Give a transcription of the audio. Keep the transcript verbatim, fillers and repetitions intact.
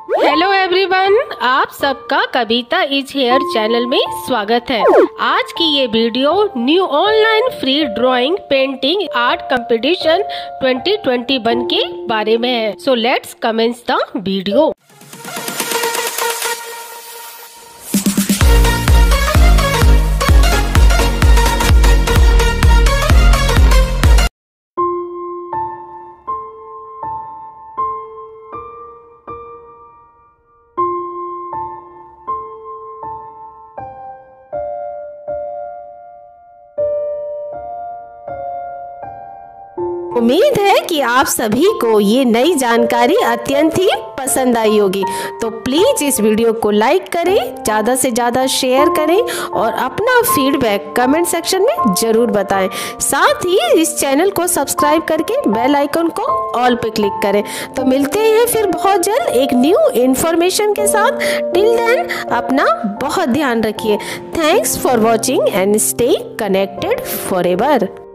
Hello everyone, आप सबका कविता is here channel में स्वागत है। आज की ये video new online free drawing painting art competition twenty twenty one के बारे में है। So let's commence the video. उम्मीद है कि आप सभी को ये नई जानकारी अत्यंत ही पसंद आई होगी। तो प्लीज इस वीडियो को लाइक करें, ज़्यादा से ज़्यादा शेयर करें और अपना फीडबैक कमेंट सेक्शन में ज़रूर बताएं। साथ ही इस चैनल को सब्सक्राइब करके बेल आइकन को ऑल पे क्लिक करें। तो मिलते हैं फिर बहुत जल्द एक न्यू इन्फॉर्मेशन के साथ। टिल देन अपना बहुत ध्यान रखिए। Thanks for watching and stay connected forever.